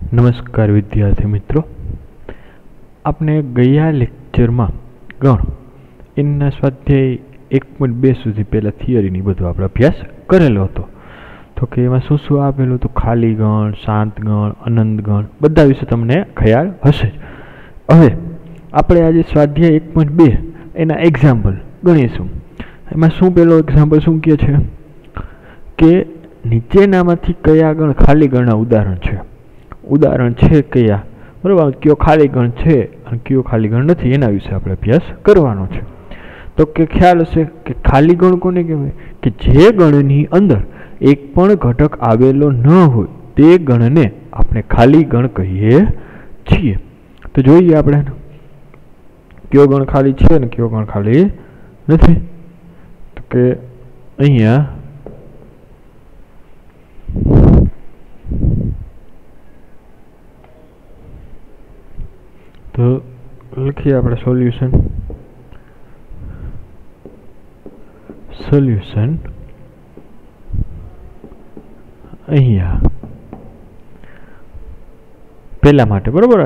नमस्कार विद्यार्थी मित्रों, आपने गया लेक्चर में गण इन स्वाध्याय 1.2 सुधी पहला थियरी बधु आप अभ्यास करेलो हतो। तो कि एमां शुं शुं आपेलुं तो खाली गण, शांत गण, अनंत गण बधा विषे तमने ख्याल हशे। हवे आपणे आज स्वाध्याय 1.2 एना एक्जाम्पल गणीशुं। एमां शुं पेलो एक्जाम्पल शुं कहे छे के नीचेनामांथी कया गण खाली गणना उदाहरण छे। उदाहरण छे कया बराबर, क्यों खाली गण छे अने क्यों खाली गण नथी एना विषे आपणे अभ्यास करवानो छे। तो के ख्याल हशे के खाली गण कोने कहेवाय के जे गणनी अंदर एक पण घटक आवेलो न होय ते गणने आपणे खाली गण कहीए छीए। तो जोईए आपणे क्यो गण खाली छे अने क्यो गण खाली नथी। तो के अहींया तो लखीए आपणे सोल्यूशन। सोल्यूशन अहींया पहला माटे बराबर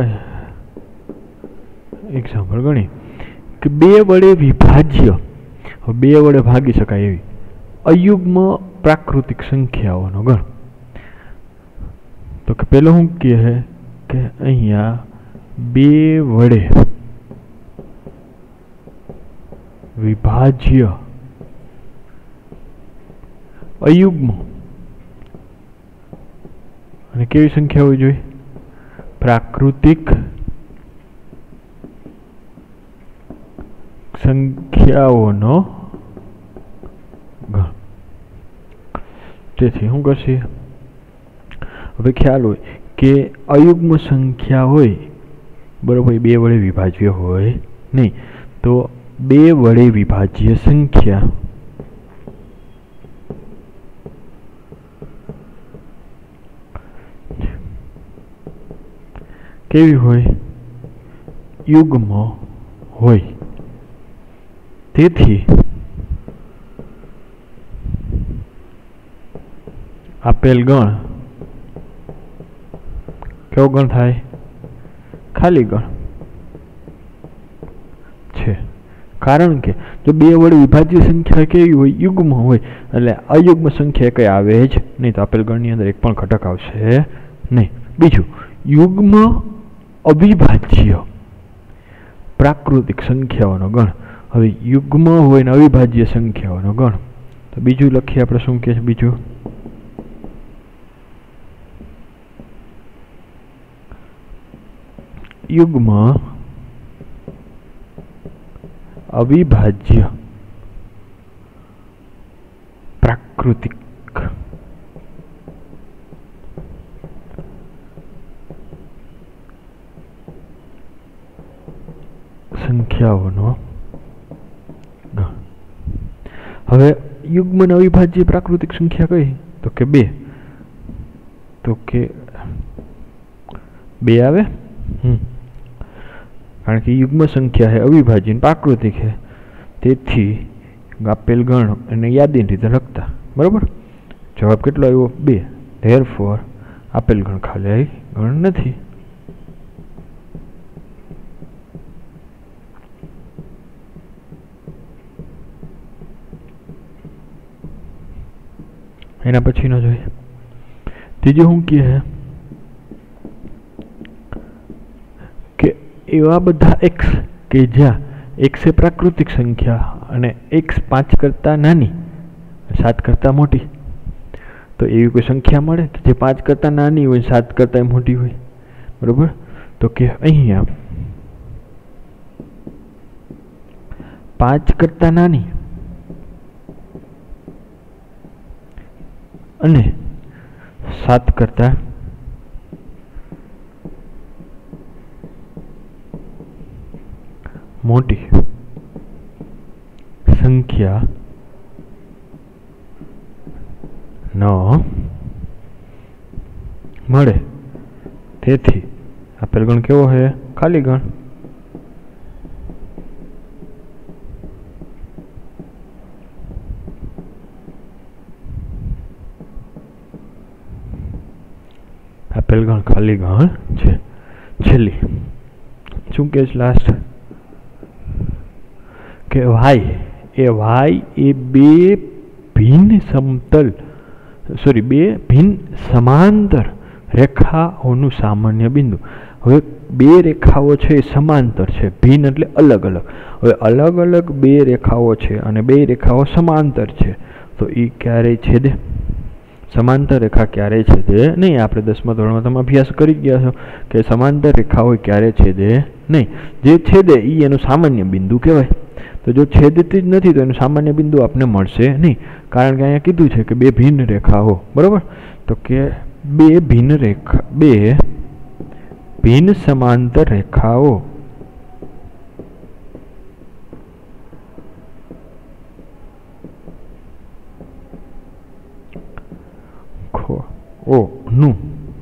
एक्जाम्पल गणी के बे वडे विभाज्य बे वडे भागी शकाय एवी अयुग्म प्राकृतिक संख्याओनो गण। तो के पहलो शुं कहे के अहींया बे वडे विभाज्य अयुग्म अने केवी संख्या होवी जोईए प्राकृतिक संख्याओनो गण। तेथी शुं करशे हवे ख्याल होय के अयुग्म संख्या होय बराबर बे वडे विभाज्य होय नहीं। तो बे वडे विभाज्य संख्या केवी होय युग्म होय। तेथी आपेल गण केवो गण थाय खाली गण छे। कारण के जो बे वडे विभाज्य संख्या केवी होय युग्म होय एटले अयुग्म संख्या कई आवे ज नहीं। तो आपेल गणनी अंदर एक पण घटक आवशे नहीं। बीजू युग्म अविभाज्य प्राकृतिक संख्याओनो गण। हवे युग्म होय ने अविभाज्य संख्याओनो गण। तो बीजू लखीए आपणे शुं कहे छे बीजू युग्म अविभाज्य प्राकृतिक संख्याओनो गण। हवे युग्म ने अविभाज्य प्राकृतिक संख्या कई तो के बे। तो के बे आवे कारण कि युग्म संख्या है अविभाज्य प्राकृतिक है। तेथी आपेल गण एने यादीनी रीते लखता बराबर। जवाब केटलो आव्यो बे। धेरफोर आपेल गण खाली गण नथी। एना पछीनो जोईए तीजो शुं कहे के एवा बधा एक्स के ज्यां एक्स ए प्राकृतिक संख्या अने एक्स 5 करता नानी 7 करता मोटी। तो एवी कोई संख्या मळे के जे 5 करता नानी होय 7 करता मोटी होय बराबर। तो के अहींया 5 करता नानी अने 7 करता मोटी संख्या न मळे। तेथी आपेल गण केवो है खाली गण। આપેલ ગણ ખાલી ગણ છે. છેલ્લી શું કે છે લાસ્ટ કે વાય એ બે ભિન્ન સમતલ બે ભિન્ન સમાંતર રેખાઓનું સામાન્ય બિંદુ. હવે બે રેખાઓ છે એ સમાંતર છે, ભિન્ન એટલે અલગ અલગ. હવે અલગ અલગ બે રેખાઓ છે અને બે રેખાઓ સમાંતર છે, તો એ ક્યારેય છેદે? સમાંતર રેખા ક્યારેય છેદે નહીં. આપણે 10મા ધોરણમાં તમે અભ્યાસ કરી ગયા છો કે સમાંતર રેખાઓ ક્યારેય છેદે નહીં. જે છેદે એ એનું સામાન્ય બિંદુ કહેવાય. તો જો છેદતી જ નથી તો એનું સામાન્ય બિંદુ આપને મળશે નહીં, કારણ કે અહીંયા કીધું છે કે બે ભિન્ન રેખાઓ, બરાબર. તો કે બે ભિન્ન સમાંતર રેખાઓ નું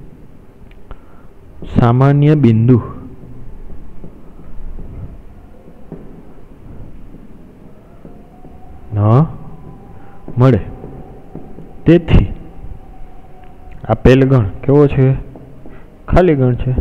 સામાન્ય બિંદુ ન મળે. તેથી આપેલ ગણ કેવો છે? ખાલી ગણ છે.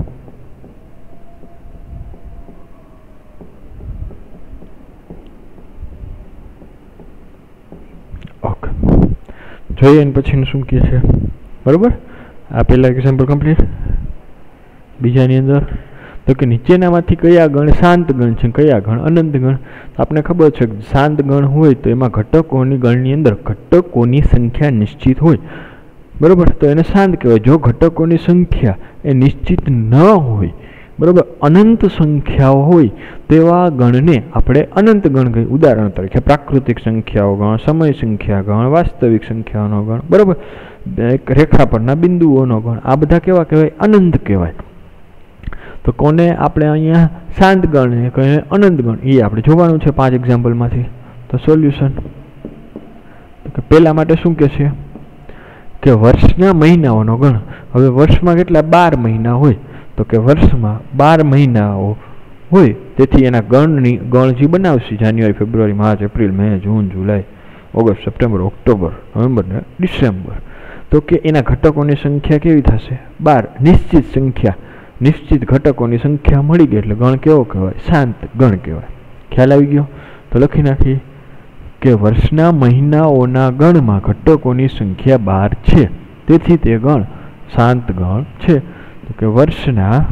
ઓકે, જોઈએ ને પછીનું શું કહે છે, બરાબર. આ પહેલા એક્ઝામ્પલ કમ્પ્લીટ. બીજાની અંદર તો કે નીચેનામાંથી કયા ગણ શાંત ગણ છે, કયા ગણ અનંત ગણ? આપણે ખબર છે કે શાંત ગણ હોય તો એમાં ઘટકોની ગણની અંદર ઘટકોની સંખ્યા નિશ્ચિત હોય, બરાબર, તો એને શાંત કહેવાય. જો ઘટકોની સંખ્યા એ નિશ્ચિત ન હોય, બરાબર, અનંત સંખ્યાઓ હોય તેવા ગણને આપણે અનંત ગણ કહીએ. ઉદાહરણ તરીકે પ્રાકૃતિક સંખ્યાઓ ગણ, સમય સંખ્યા ગણ, વાસ્તવિક સંખ્યાઓનો ગણ, બરાબર, રેખા પરના બિંદુઓનો ગણ, આ બધા કેવા કહેવાય? અનંત કહેવાય. તો કોને આપણે અહીંયા શાંત ગણ કહે, અનંત ગણ, એ આપણે જોવાનું છે 5 એક્ઝામ્પલમાંથી. તો સોલ્યુશન પહેલા માટે શું કહે છે કે વર્ષના મહિનાઓનો ગણ. હવે વર્ષમાં કેટલા? 12 મહિના હોય, તો કે વર્ષમાં 12 મહિનાઓ હોય, તેથી એના ગણ જે બનાવશે January, February, March, April, May, June, July, August, September, October, November ને ડિસેમ્બર. તો કે એના ઘટકોની સંખ્યા કેવી થશે? 12. નિશ્ચિત સંખ્યા, નિશ્ચિત ઘટકોની સંખ્યા મળી ગઈ એટલે ગણ કેવો કહેવાય? શાંત ગણ કહેવાય. ખ્યાલ આવી ગયો? તો લખી નાખી કે વર્ષના મહિનાઓના ગણમાં ઘટકોની સંખ્યા 12 છે, તેથી તે ગણ શાંત ગણ છે. તો કે વર્ષના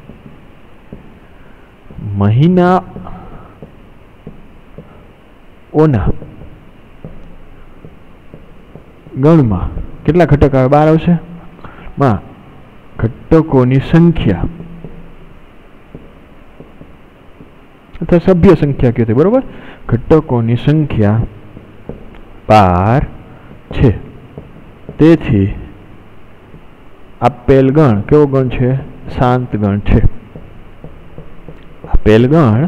મહિનાઓના ગણમાં કેટલા ઘટક આવે? 12 આવશે. માં ઘટકોની સંખ્યા અથવા સભ્ય સંખ્યા કહેતી, બરોબર, ઘટકોની સંખ્યા 12 છે, તેથી આપેલ ગણ કેવો ગણ છે? શાંત ગણ છે. આપેલ ગણ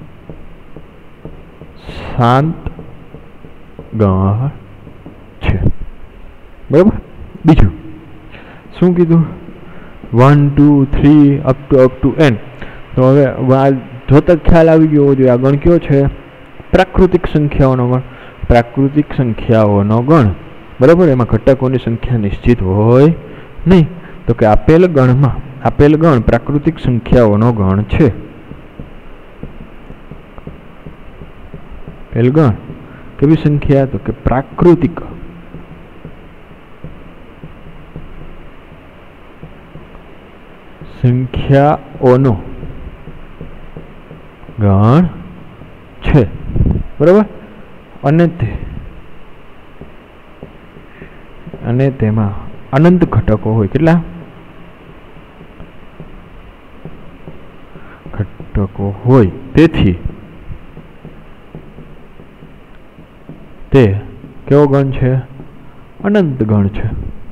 શાંત ગણ છે, બરાબર. બીજું શું કીધું? 1 2 3 અપ ટુ n. તો હવે જોતા ખ્યાલ આવી ગયો હોવો જોઈએ આ ગણ કયો છે? પ્રાકૃતિક સંખ્યાઓનો ગણ. પ્રાકૃતિક સંખ્યાઓનો ગણ, બરાબર, એમાં ઘટકોની સંખ્યા નિશ્ચિત હોય નહીં. તો કે આપેલ ગણ પ્રાકૃતિક સંખ્યાઓનો ગણ છે. આપેલ ગણ કેવી સંખ્યા? તો કે પ્રાકૃતિક સંખ્યાઓનો ગણ છે, બરાબર. અને તેમાં અનંત ઘટકો હોય. કેટલા ઘટકો હોય? તેથી તે કેવો ગણ છે? અનંત ગણ છે.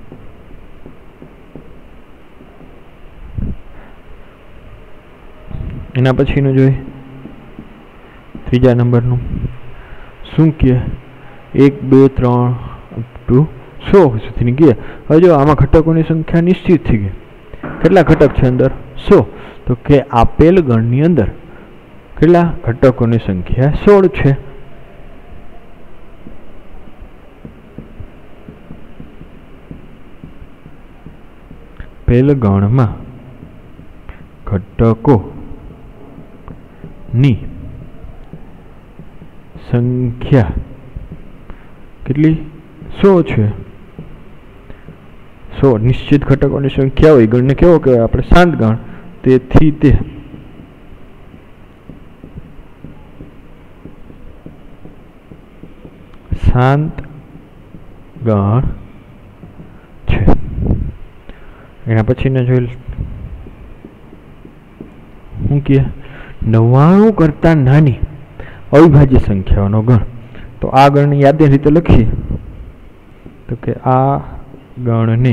એના પછીનું જોઈએ, ત્રીજા નંબરનું શું કહે? 1 2 3 અપ ટુ 100 સુધીની ગયા. હવે જો આમાં ઘટકોની સંખ્યા નિશ્ચિત થઈ ગઈ. કેટલા ઘટક છે અંદર? 100. તો કે આપેલ ગણની અંદર કેટલા ઘટકોની સંખ્યા? 16 છે. આપેલ ગણમાં ઘટકોની સંખ્યા કેટલી 100 છે। 100 નિશ્ચિત ઘટકોની સંખ્યા હોય ગણને કેવો કહેવાય આપણે શાંત ગણ। તેથી તે શાંત ગણ છે। એના પછીને જોઈ શું કે 99 કરતા નાની અવિભાજ્ય સંખ્યાઓનો ગણ। તો આ ગણની યાદની રીતે લખીએ તો કે આ ગણને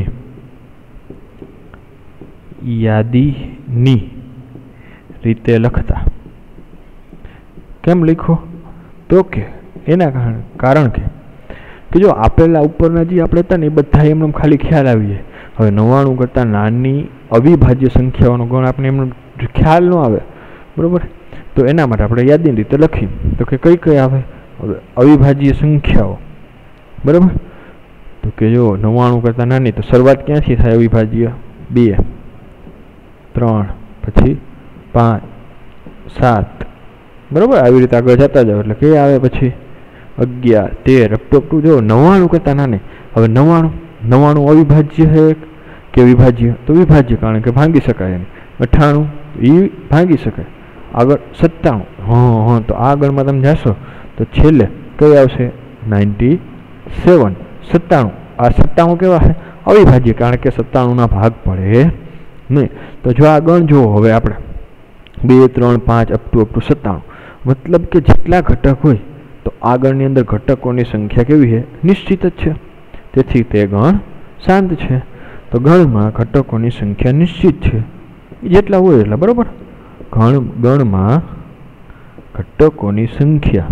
યાદીની રીતે લખતા કેમ લખો તો કે એના કારણ કે જો આપેલા ઉપરના જે આપણે હતા ને એ બધા એમને ખાલી ખ્યાલ આવી જાય। હવે 99 કરતાં નાની અવિભાજ્ય સંખ્યાઓનો ગણ આપણે એમને ખ્યાલ ન આવે બરાબર। તો એના માટે આપણે યાદીની રીતે લખીએ તો કે કઈ કઈ આવે હવે અવિભાજ્ય સંખ્યાઓ બરાબર। તો કે જો 99 કરતાં નાની તો શરૂઆત ક્યાંથી થાય અવિભાજ્ય 2 3 પછી 5 7 બરાબર। આવી રીતે આગળ જતા જાવ એટલે કઈ આવે પછી 11 13 અપ ટુ જો 99 કરતાં નાની। હવે 99 અવિભાજ્ય છે કે વિભાજ્ય તો વિભાજ્ય કારણ કે ભાંગી શકાય। 98 એ ભાંગી શકાય। આગળ 97 હા તો આ ગણમાં તમે જાશો તો છેલ્લે કઈ આવશે 97 97 આ 97 કેવા છે અવિભાજ્ય કારણ કે 97 ના ભાગ પડે નહીં। તો જો આ ગણ જુઓ હવે આપણે 2 3 5 અપ ટુ 97 મતલબ કે જેટલા ઘટક હોય તો આ ગણની અંદર ઘટકોની સંખ્યા કેવી છે નિશ્ચિત જ છે। તેથી તે ગણ શાંત છે। તો ગણમાં ઘટકોની સંખ્યા નિશ્ચિત છે જેટલા હોય એટલા બરાબર। ગણમાં ઘટકોની સંખ્યા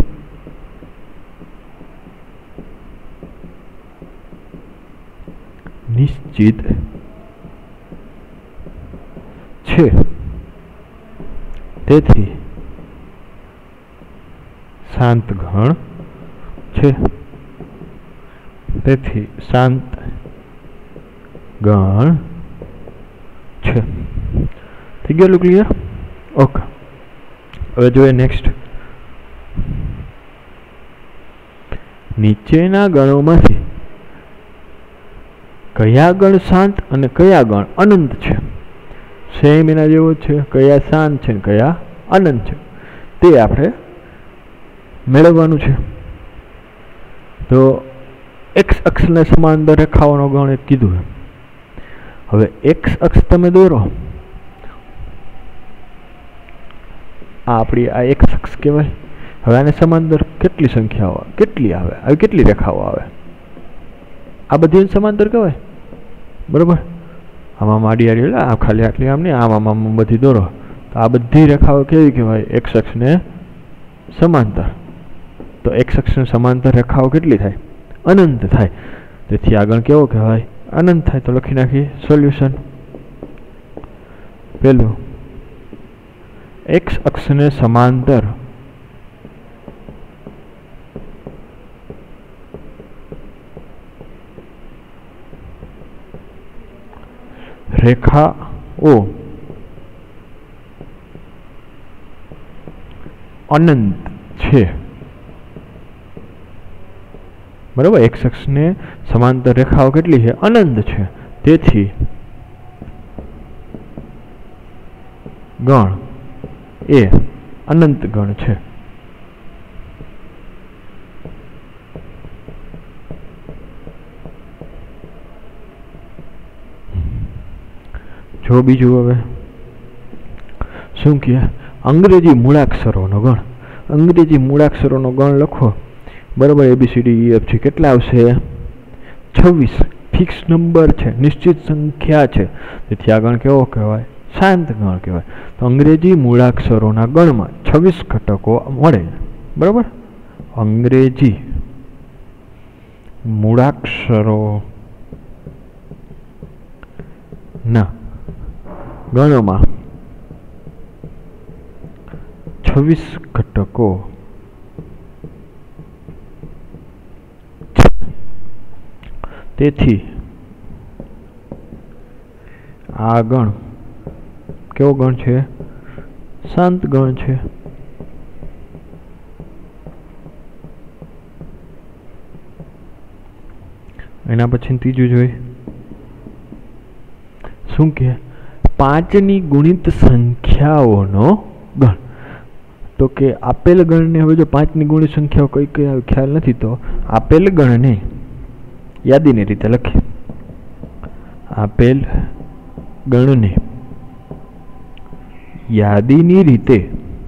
નિશ્ચિત છે તેથી શાંત ગણ છે। તેથી શાંત ગણ છે। થઈ ગયેલું ક્લિયર? ઓકે હવે જોઈએ નેક્સ્ટ। નીચેના ગણોમાંથી કયા ગણ શાંત અને કયા ગણ અનંત છે? સેમ એના જેવો છે। કયા શાંત છે કયા અનંત છે તે આપણે મેળવવાનું છે। તો એક્સ અક્ષને સમાંતર રેખાઓનો ગણ એક કીધું। હવે એક્સ અક્ષ તમે દોરો આ આપણી આ એક્સ અક્ષ કહેવાય। હવે આને સમાંતર કેટલી સંખ્યાઓ કેટલી આવે આવી કેટલી રેખાઓ આવે આ બધી સમાંતર કહેવાય બરાબર। આમાં માડી આડી આ ખાલી આટલી આમ નહીં આમ બધી દોરો તો આ બધી રેખાઓ કેવી કહેવાય એક્સ અક્ષને સમાંતર। તો એક્સ અક્ષને સમાંતર રેખાઓ કેટલી થાય અનંત થાય। તેથી આગળ કેવો કહેવાય અનંત થાય। તો લખી નાખીએ સોલ્યુશન। પહેલું એક્સ અક્ષને સમાંતર રેખાઓ અનંત છે બરાબર। એક્સ અક્ષને સમાંતર રેખાઓ કેટલી છે અનંત છે। તેથી ગણ એ અનંત ગણ છે। જો બીજું હવે શું કહે અંગ્રેજી મૂળાક્ષરોનો ગણ। અંગ્રેજી મૂળાક્ષરોનો ગણ લખો બરાબર ABCD EF છે કેટલા આવશે 26 ફિક્સ નંબર છે નિશ્ચિત સંખ્યા છે। તેથી આ ગણ કેવો કહેવાય શાંત ગણ કહેવાય। તો અંગ્રેજી મૂળાક્ષરોના ગણમાં 26 ઘટકો મળે બરાબર। અંગ્રેજી મૂળાક્ષરોના ગણમાં 26 ઘટકો તેથી આ ગણ કેવો ગણ છે? શાંત ગણ છે. એના પછી ત્રીજું જોઈએ શું કે 5ની ગુણિત સંખ્યાઓનો ગણ. તો કે આપેલ ગણને હવે જો 5ની ગુણિત સંખ્યાઓ કઈ કઈ આવે ખ્યાલ નથી, તો આપેલ ગણને યાદીની રીતે લખીએ. આપેલ ગણને યાદીની રીતે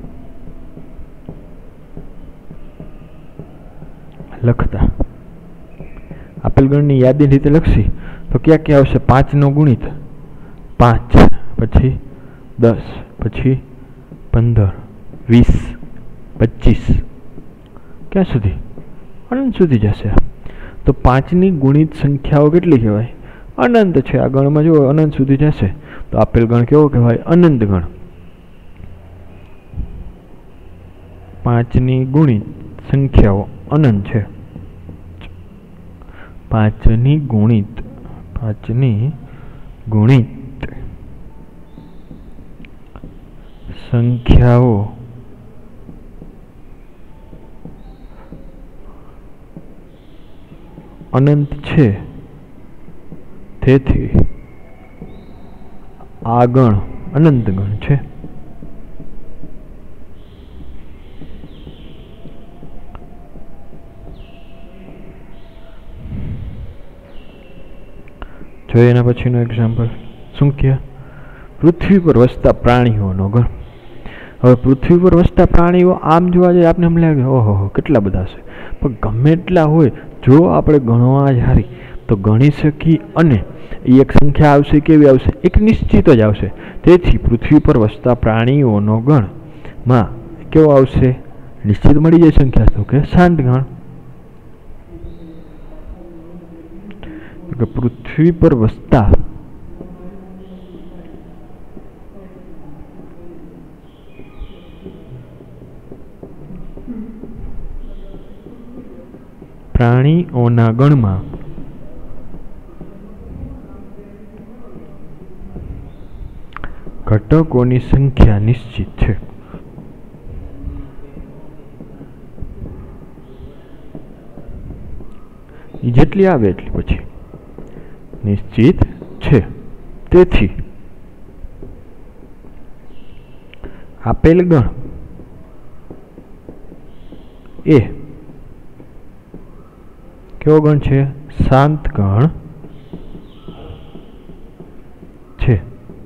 લખતા આપેલ ગણની યાદીની રીતે લખશી તો ક્યાં ક્યાં આવશે? 5નો ગુણિત 5, પછી 10, પછી 15, 20, 25, ક્યાં સુધી? અનંત સુધી જશે. તો 5ની ગુણિત સંખ્યાઓ કેટલી કહેવાય? અનંત છે. આ ગણમાં જો અનંત સુધી જશે તો આપેલ ગણ કેવો કહેવાય? અનંત ગણ. 5ની ગુણિત સંખ્યાઓ અનંત છે. 5ની ગુણિત સંખ્યાઓ અનંત છે. તેથી આ ગણ અનંત ગણ છે. જોઈએ એના પછીનો એક્ઝામ્પલ શું કહે? પૃથ્વી પર વસતા પ્રાણીઓનો ગણ. હવે પૃથ્વી પર વસતા પ્રાણીઓ આમ જોવા જઈએ આપણે એમ લાગે ઓહો કેટલા બધા છે, પણ ગમે એટલા હોય જો આપણે ગણવા જ હારી તો ગણી શકી, અને એ એક સંખ્યા આવશે. કેવી આવશે? એક નિશ્ચિત જ આવશે. તેથી પૃથ્વી પર વસતા પ્રાણીઓનો ગણમાં કેવો આવશે? નિશ્ચિત મળી જાય સંખ્યા. તો કે શાંત ગણ. પૃથ્વી પર વસતા પ્રાણીઓના ગણમાં ઘટકોની સંખ્યા નિશ્ચિત છે. જેટલી આવે એટલી પછી નિશ્ચિત છે. તેથી આપેલ ગણ એ કેવો ગણ છે? શાંત ગણ છે.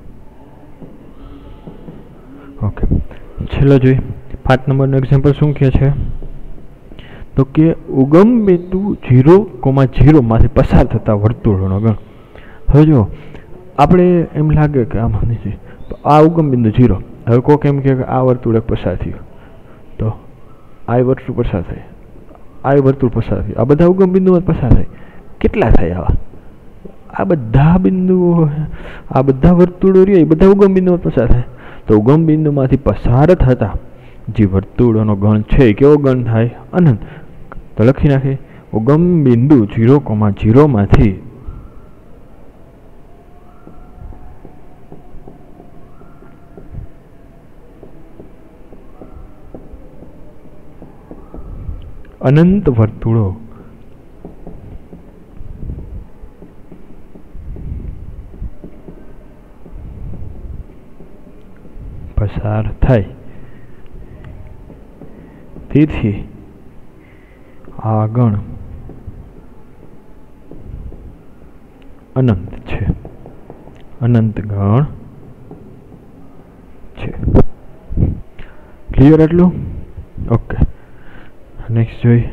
ઓકે, છેલ્લો જોઈએ 5 નંબરનું એક્ઝામ્પલ શું કહે છે? તો કે ઉગમ બિંદુ 0,0 માંથી પસાર થતા વર્તુળોનો ગણ. હવે જો આપણે એમ લાગે કે આમાં નથી, તો આ ઉગમ બિંદુ 0. હવે કોઈક એમ કે આ વર્તુળ એક પસાર થયું, તો આ વર્તુળ પસાર થાય, આ વર્તુળ પસાર થયું, આ બધા ઉગમ બિંદુમાં પસાર થાય. કેટલા થાય આવા? આ બધા બિંદુઓ, આ બધા વર્તુળો રહ્યા એ બધા ઉગમ બિંદુમાં પસાર થાય. તો ઉગમ બિંદુમાંથી પસાર થતા જે વર્તુળોનો ગણ છે એ કેવો ગણ થાય? અનંત. તો લખી નાખે ઉગમ બિંદુ 0,0 માંથી અનંત વર્તુળો પસાર થાય. તેથી આ ગણ અનંત છે. અનંત ગણ છે. ક્લિયર એટલું? ઓકે, નેક્સ્ટ જોઈએ.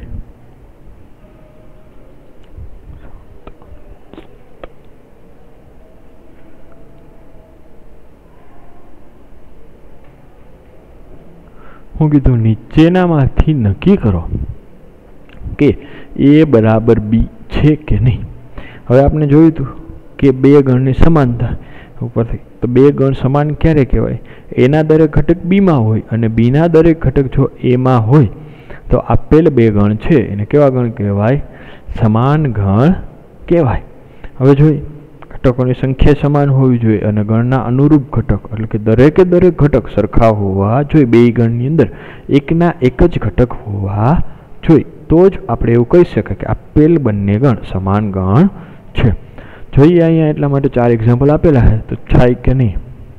હું કીધું નીચેનામાંથી નક્કી કરો કે એ બરાબર બી છે કે નહીં. હવે આપણે જોયું હતું કે બે ગણની સમાનતા ઉપરથી, તો બે ગણ સમાન ક્યારે કહેવાય? એના દરેક ઘટક બીમાં હોય અને બીના દરેક ઘટક જો એમાં હોય તો આપેલ બે ગણ છે એને કેવા ગણ કહેવાય? સમાન ગણ કહેવાય. હવે જોઈએ घटकोनी संख्या समान होवी जोईए अने गणना अनुरूप घटक एटले के दरेके दरेक घटक सरखा होवा जोईए। बेय गणनी अंदर एकना एक ज घटक होवा जोईए तो ज आपणे एवुं कही शकाय के आपेल बंने गण समान गण छे। जोईए अहींया એટલા માટે 4 एग्जाम्पल आपेला है तो થાય के नहीं।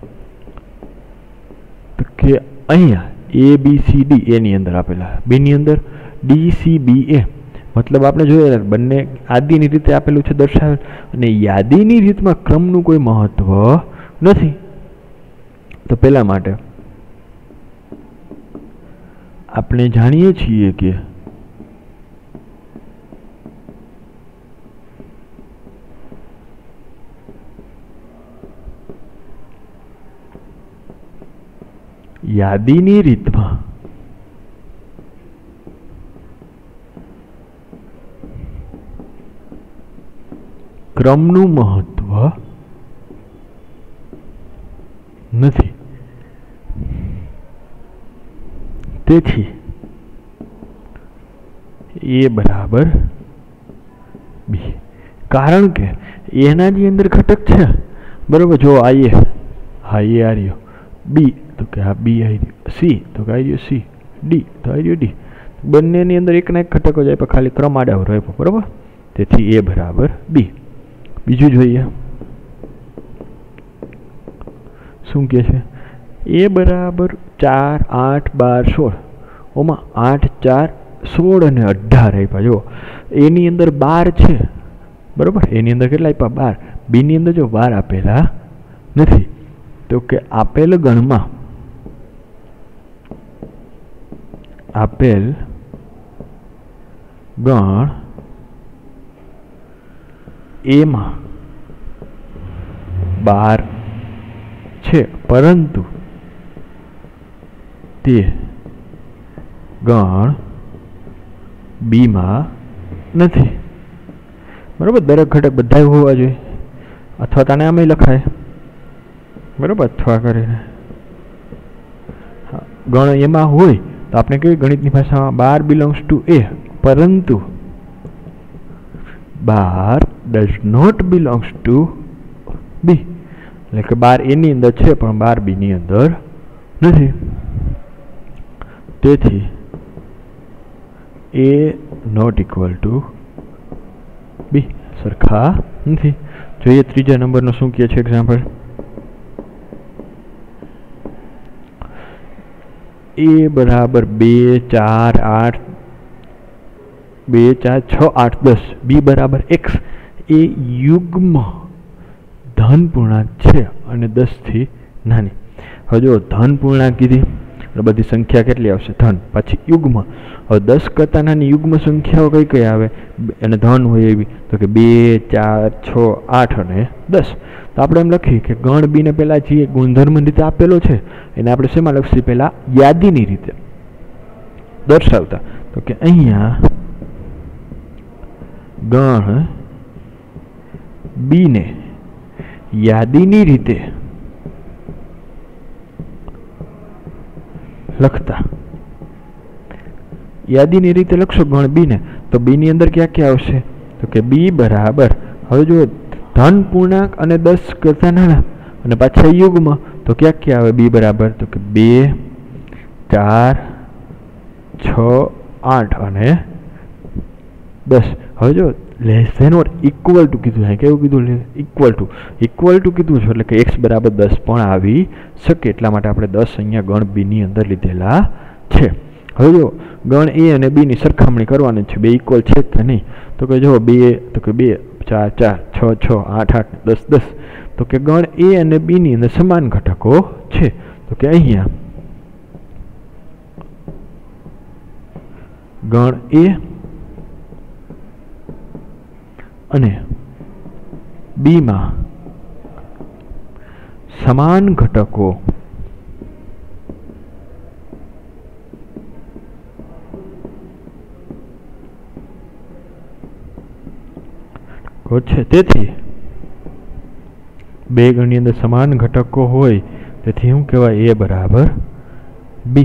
तो के अहींया A B C D A नी अंदर आपेला है, बी नी अंदर डी सी बी ए मतलब आपणे जोईए बंने आदिनी रीते आपेलुं छे दर्शावेल अने यादीनी रीतमां क्रमनुं कोई महत्व नथी। तो पेला माटे आपणे जाणीए छीए के यादीनी रीतमां क्रमनुं महत्व नथी। तेथी ए बराबर बी कारण के एना जी अंदर घटक छे बराबर। जो आ रह्यो बी तो के आ बी आई रह्यो, सी तो के आई रह्यो सी, डी तो आई रह्यो डी। बंनेनी अंदर एक ना एक घटक ज आप्या खाली क्रम आडावरो आप्यो बराबर। तेथी ए बराबर बी। बीजू जोईए शुं कहे छे ए बराबर 4 8 12 16 ओमा 8 4 16 અને 18 આપ્યા। જો એની અંદર 12 છે બરાબર, એની અંદર કેટલા આપ્યા 12, બી ની અંદર જો 12 આપેલા નથી તો કે આપેલ ગણમાં આપેલ ગણ ए में 12 छे परंतु ते गण बी में नहीं बराबर। दरेक घटक बधाय होवा जोईए अथवा ताने आमे लखाय बराबर अथवा करीने गण एमां होय तो आपणे केवी गणितनी भाषामां 12 बिलोंग्स टू ए परंतु 12 does not belongs to B એટલે કે 12 એની અંદર છે પણ 12 બી ની અંદર નથી। તેથી A not equal to B सरखा नहीं। જોઈએ ત્રીજા નંબરનો શું કહે છે એક્ઝામ્પલ ए बराबर 2 4 8 2 4 6 8 10 बी बराबर एक्स ए युग्म धन पूर्णांक है और 10 थी नानी। हवे जो धन पूर्णांक कीधी बधी संख्या केटली आवशे धन पाछी युग्म। हवे 10 करता नानी युग्म संख्याओ कई कई आवे अने धन होय एवी तो के 2 4 6 8 अने 10। तो आपणे एम लखीए के गण बी ने पेला जे गुणधर्म रीते आपेलो छे एने आपणे शेमां लखीए पेला यादीनी रीते दर्शावता। तो के अहींया गण बी ने यादीनी रीते लखता यादीनी रीते लखशो गण बी ने तो बी नी अंदर क्या क्या आवशे तो के बी बराबर हवे जो धन पूर्णांक अने 10 करता नाना अने पाछा युग्म तो क्या क्या आवे बी बराबर तो के 2 4 6 8 अने 10। हवे जो less than or equal to कीधुं है केवुं कीधुं इक्वल टू कीधुं छे એટલે કે x बराबर 10 पण આવી શકે એટલા માટે આપણે 10 અહીંયા ગણ b ની અંદર લીધેલા છે। હવે જો ગણ a અને b ની સરખામણી કરવાની છે બે ઇક્વલ છે કે નહીં તો કે જો 2 તો કે 2 4 4 6 6 8 8 10 10 તો કે ગણ a અને b ની અંદર સમાન ઘટકો છે તો કે અહીંયા ગણ a અને बी में समान घटको छे तेथी बे गणनी अंदर समान घटको होय तेथी शुं कहेवाय ए बराबर बी।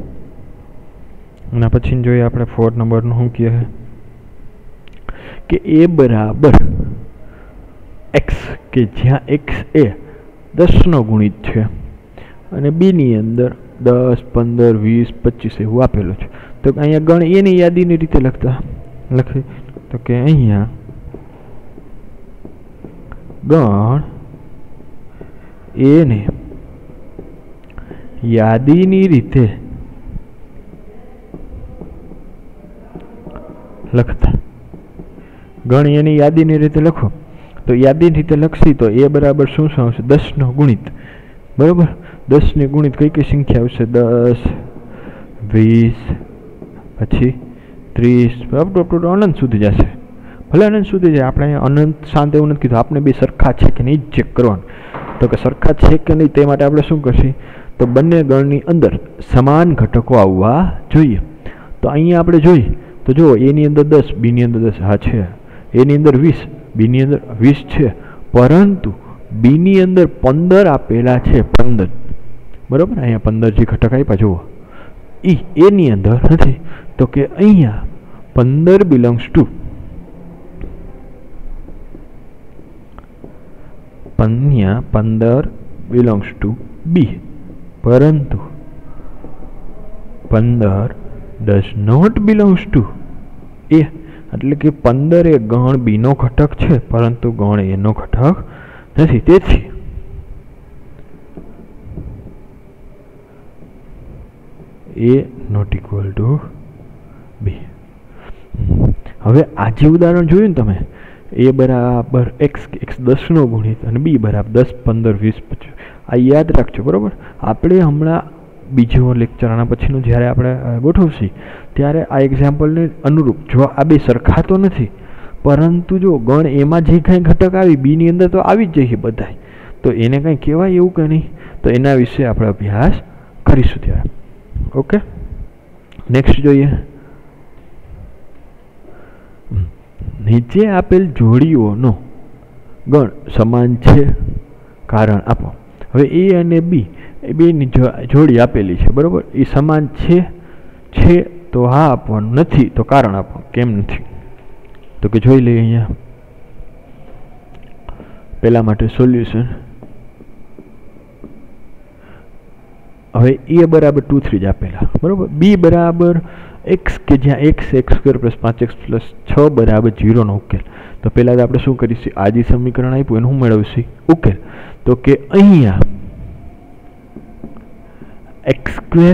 अने पछी जोईए आपणे 4 नंबर नो शुं कहे कि ए बराबर एक्स के ज्यां एक्स ए 10 નો ગુણિત છે અને બી ની અંદર 10, 15, 20, 25 એવું આપેલું છે. તો અહીંયા ગણ એની યાદીની રીતે લખી તો કે અહીંયા ગણ એને યાદીની રીતે લખતા. ગણ એની યાદીની રીતે લખો તો યાદીની રીતે લખશી તો એ બરાબર શું આવશે? 10 નો ગુણિત. બરાબર, 10 ની ગુણિત કઈ કઈ સંખ્યા આવશે? 10, 20, પછી 30 અપ ટુ અનંત સુધી જશે. ભલે અનંત સુધી જાય, આપણે અહીંયા અનંત શાંત એવું નથી કીધું. આપણે બે સરખા છે કે નહીં ચેક કરવાનું. તો કે સરખા છે કે નહીં તે માટે આપણે શું કરશું? તો બંને ગણની અંદર સમાન ઘટકો આવવા જોઈએ. તો અહીંયા આપણે જોઈએ તો જુઓ, એની અંદર 10, બીની અંદર 10, હા છે. એની અંદર 20, બીની અંદર 20 છે, પરંતુ બીની અંદર 15 આપેલા છે. 15, બરાબર. અહીંયા 15 જે ઘટક આપ્યા જુઓ, એની અંદર નથી. તો કે અહીંયા 15 બિલોંગ્સ ટુ બી, પરંતુ 15 does not belongs to A. એટલે કે 15 એ ગણ બી નો ઘટક છે, પરંતુ ગણ એ નો ઘટક નથી. તેથી A not equal to B. હવે આ જે ઉદાહરણ જોયું ને તમે, એ બરાબર એક્સ 10 નો ગુણિત અને બી બરાબર 10, 15, 20, 25. આ યાદ રાખજો, બરાબર. આપણે હમણાં બીજો લેક્ચર આના પછીનું જ્યારે આપણે ગોઠવશી ત્યારે આ એક્ઝામ્પલને અનુરૂપ જો આ બે સરખા તો નથી, પરંતુ જો ગણ એમાં જે કાંઈ ઘટક આવી બીની અંદર તો આવી જ જઈએ બધાય, તો એને કંઈ કહેવાય એવું કંઈ નહીં. તો એના વિશે આપણે અભ્યાસ કરીશું ત્યારે. ઓકે, નેક્સ્ટ જોઈએ. નીચે આપેલ જોડીઓનો ગણ સમાન છે, કારણ આપો. હવે એ અને બી એ બેની જોડી આપેલી છે, બરાબર. એ સમાન છે તો હા આપવાનું, નથી તો કારણ આપો. કેમ નથી? તો કે જોઈ લઈએ અહીંયા. પહેલા માટે સોલ્યુશન. હવે એ બરાબર 2, 3 જ આપેલા, બરાબર. બી બરાબર એક્સ કે જ્યાં x square plus 5x plus 6 બરાબર 0 નો ઉકેલ. તો પહેલાં આપણે શું કરીશું? આ જે સમીકરણ આપ્યું એનું શું મેળવીશું? ઉકેલ. તો કે અહીંયા x square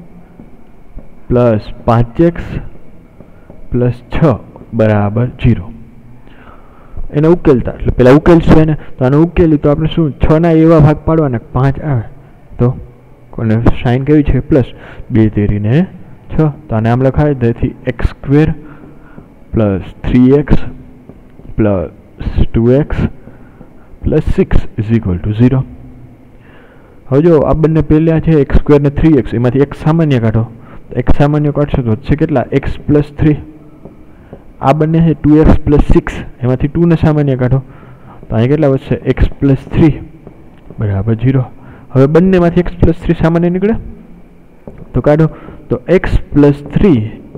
plus 5x plus 6 બરાબર 0 એને ઉકેલતા. એટલે પહેલાં ઉકેલશું એને. તો આને ઉકેલી તો આપણે શું 6 ના એવા ભાગ પાડવાના 5 આવે તો કોને સાઇન કેવી છે? પ્લસ 2 તેરીને 6. તો આને આમ લખાય. તેથી x square plus 3x plus 2x plus 6 is equal to 0. હવે જો આ બંને પહેલા છે x સ્ક્વેર ને 3x, એમાંથી x સામાન્ય કાઢો. x સામાન્ય કાઢશો તો છે કેટલા? x plus 3. આ બંને છે 2x પ્લસ 6, એમાંથી 2 ને સામાન્ય કાઢો તો અહીં કેટલા વધશે? x પ્લસ 3 બરાબર 0. હવે બંનેમાંથી x પ્લસ 3 સામાન્ય નીકળે તો કાઢો. તો x પ્લસ 3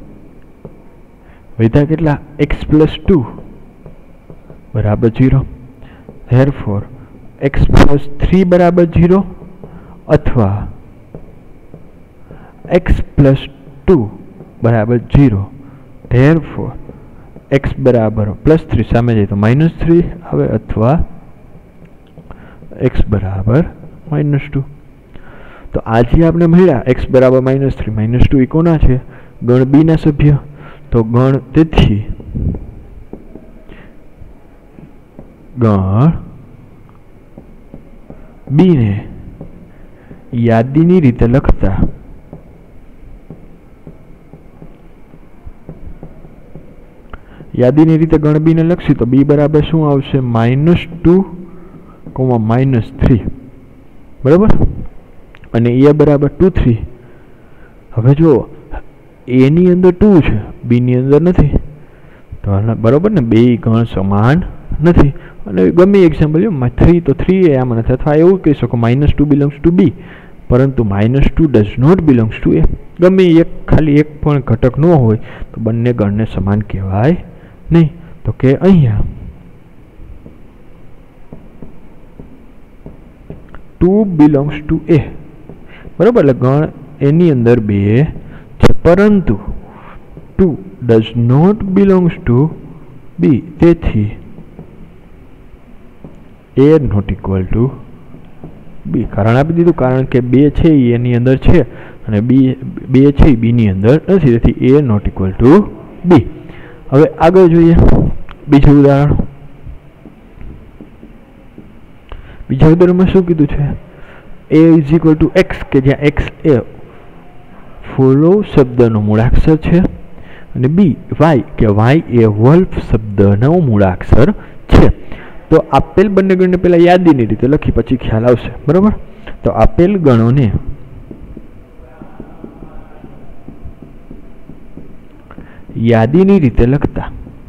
વધ્યા કેટલા? x પ્લસ 2 બરાબર 0. ધેરફોર x પ્લસ 3 બરાબર 0 અથવા x પ્લસ 2 બરાબર 0. ધેરફોર x બરાબર પ્લસ 3 સામે જાય તો -3 આવે, અથવા x બરાબર -2. તો આજે આપણે મળ્યા x બરાબર -3 -2 એ કોના છે? ગણ બી ના સભ્ય. તો ગણ તેથી ગણ બી ને યાદીની રીતે લખતા ગણ બી ને લખશી તો બી બરાબર શું આવશે? -2, -3 બરાબર. અને એ બરાબર 2, 3. હવે જો એ ની અંદર 2 છે, બી ની અંદર નથી, તો બરાબર ને, બે ગણ સમાન નથી. અને ગમે એક્ઝામ્પલ લો 3 તો 3 એ આમાં નથી, અથવા એવું કહી શકો -2 બિલોંગ્સ ટુ બી, પરંતુ -2 does not belongs to A. ગમે એક ખાલી એક પણ ઘટક ન હોય તો બંને ગણને સમાન કહેવાય નહીં. તો કે અહીંયા 2 બિલોંગ્સ ટુ એ, બરાબર. એટલે ગણ એની અંદર 2 છે, પરંતુ 2 does not belongs to B. તેથી A not equal to B. કારણ આપી દીધું, કારણ કે 2 છે એ એની અંદર છે અને 2 છે એ બીની અંદર નથી, તેથી A not equal to B. હવે આગળ જોઈએ બીજું ઉદાહરણ. બીજા ઉદાહરણમાં શું કીધું છે? A is equal to X, કે જ્યાં એક્સ એ ફોલો શબ્દનો મૂળાક્ષર છે, અને બી વાય, કે વાય એ વોલ્ફ શબ્દનો મૂળાક્ષર છે. તો આપેલ બંને ગણને પહેલા યાદીની રીતે લખી પછી ખ્યાલ આવશે, બરાબર. તો આપેલ ગણોને યાદીની રીતે લખતા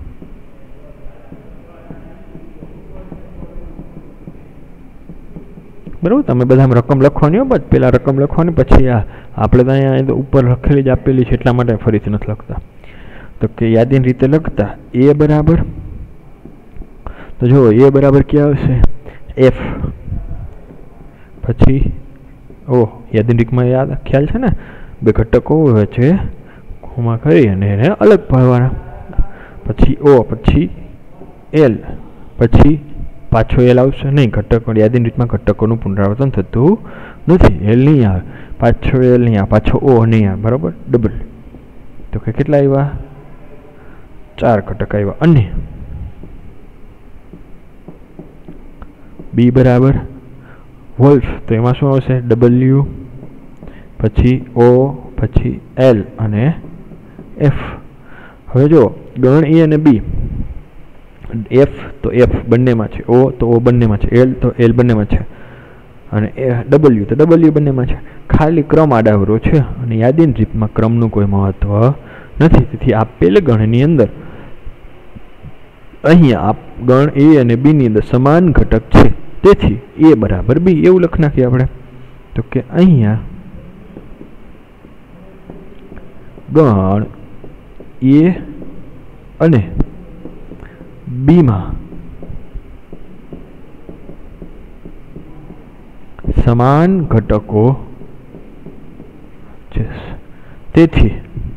બરાબર. તમે બધામાં રકમ લખવાની હોય, બસ પહેલાં રકમ લખવાની, પછી આપણે તો અહીંયા ઉપર લખેલી જ આપેલી છે એટલા માટે ફરીથી નથી લખતા. તો કે યાદીની રીતે લખતા એ બરાબર, તો જો એ બરાબર ક્યાં આવશે? એફ, પછી ઓ. યાદીની રીતમાં યાદ ખ્યાલ છે ને, બે ઘટકો વચ્ચે ખૂણા કરી અને એને અલગ પાડવાના. પછી ઓ, પછી એલ, પછી પાછો એલ આવશે નહીં. ઘટકો યાદીની રીતમાં ઘટકોનું પુનરાવર્તન થતું નથી. એલ નહીં આવે, પાછો એલ નહીં આવે, પાછો ઓ નહીં આવે, બરાબર. ડબલ. તો કે કેટલા આવ્યા? 4 ઘટક આવ્યા. અને બી બરાબર વોલ્ફ, તો એમાં શું આવશે? ડબલ્યુ, પછી ઓ, પછી એલ અને એફ. હવે જો ગણ એ અને બી, એફ તો એફ બંનેમાં છે, ઓ તો ઓ બંનેમાં છે, એલ તો એલ બંનેમાં છે, અને ડબલ્યુ તો ડબલ્યુ બંનેમાં છે. ખાલી ક્રમ આડાવરો છે અને યાદીની રીતમાં ક્રમનું કોઈ મહત્વ નથી. તેથી આપેલ ગણની અંદર અહીંયા ગણ એ અને બી ની અંદર સમાન ઘટક છે, તેથી એ બરાબર બી એવું લખી નાખીએ આપણે. તો કે અહીંયા ગણ એ અને બીમાં સમાન ઘટકો છે, તેથી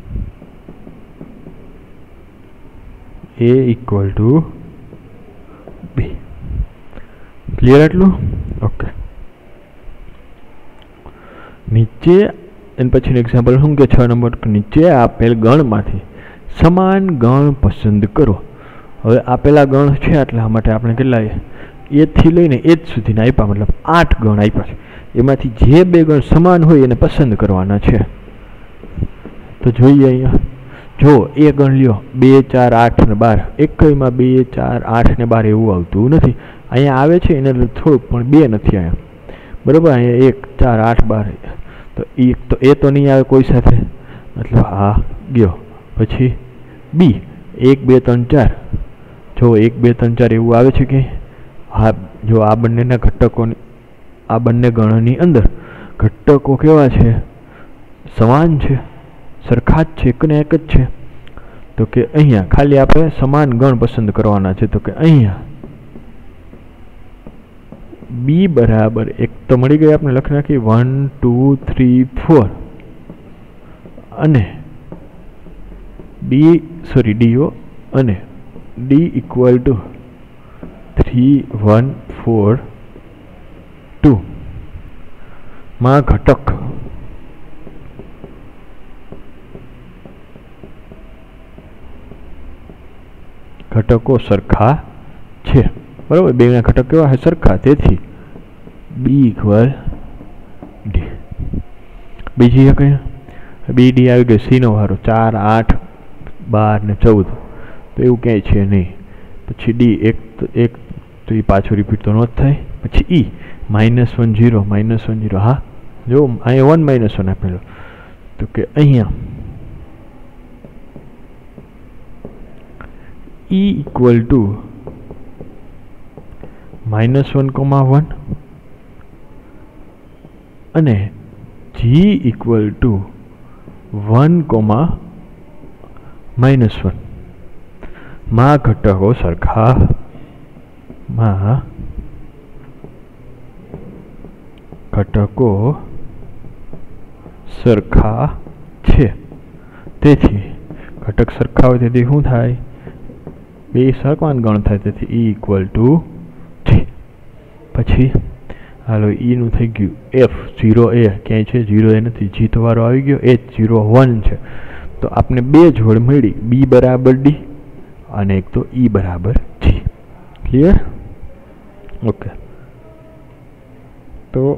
A equal to B. Clear આટલું? ઓકે. નીચે એના પછીનું એક્ઝામ્પલ શું કે 6 નંબર, નીચે આપેલ ગણમાંથી સમાન ગણ પસંદ કરો. હવે આપેલા ગણ છે એટલા માટે આપણે કેટલા એથી લઈને એજ સુધીના આપ્યા, મતલબ 8 ગણ આપ્યા છે. એમાંથી જે 2 ગણ સમાન હોય એને પસંદ કરવાના છે. તો જોઈએ અહીંયા, જો એ ગણ લ્યો 2, 4, 8 અને 12. એકમાં 2, 4, 8 ને 12 એવું આવતું નથી. અહીંયા આવે છે એને થોડુંક, પણ 2 નથી અહીંયા, બરાબર. અહીંયા 1, 4, 8, 12. તો એ તો નહીં આવે કોઈ સાથે, મતલબ આ ગયો. પછી બી 1, 2, 3, 4. જો 1, 2, 3, 4 એવું આવે છે કે હા. જો આ બંનેના ઘટકોની, આ બંને ગણની અંદર ઘટકો કેવા છે? સમાન છે, સરખા જ છે, એક ને એક જ છે. તો કે અહીંયા ખાલી આપણે સમાન ગણ પસંદ કરવાના છે. તો કે અહીંયા બી બરાબર એક તો મળી ગઈ, આપણે લખી નાખી 1, 2, 3, 4 અને ડી, સોરી ડીઓ, અને ડી ઇક્વલ ટુ 3, 1, 4, 2 માં ઘટકો સરખા છે, બરાબર. બેના ઘટક કેવા છે? સરખા. તેથી બી ઇક્વલ ડી. બીજી કઈ બી ડી આવી ગઈ, સી નો વારો 4, 8, 12 ને 14. તો એવું ક્યાંય છે નહીં. પછી ડી એક તો એ પાછું રિપીટ તો ન જ થાય. પછી ઈ -1, 0, -1, 0. હા જો અહીંયા 1, -1 આપેલો. તો કે અહીંયા ઈ ઇક્વલ ટુ -1, 1 અને જી ઇક્વલ ટુ 1, -1 માં ઘટકો સરખા ઘટકો સરખા છે, તેથી ઘટક સરખા હોય તેથી શું થાય? બે સરખા ગણ થાય, તેથી E ઇક્વલ ટુ G. પછી હાલો નું થઈ ગયું F 0A ક્યાંય છે? 0A નથી. G તો વારો આવી ગયો. H 0 1 છે. તો આપણે બે જોડ મળી, B બરાબર D અને એક તો E બરાબર G. ક્લિયર? ઓકે. તો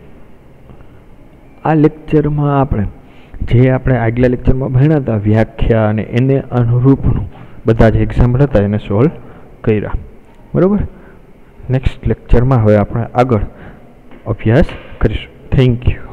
આ લેક્ચરમાં આપણે આગલા લેક્ચરમાં ભણ્યા હતા વ્યાખ્યા અને એને અનુરૂપનું બધા જ એક્ઝામ્પલ હતા એને સોલ્વ કર્યા. બરાબર. નેક્સ્ટ લેક્ચરમાં હવે આપણે આગળ અભ્યાસ કરીશું. Thank you.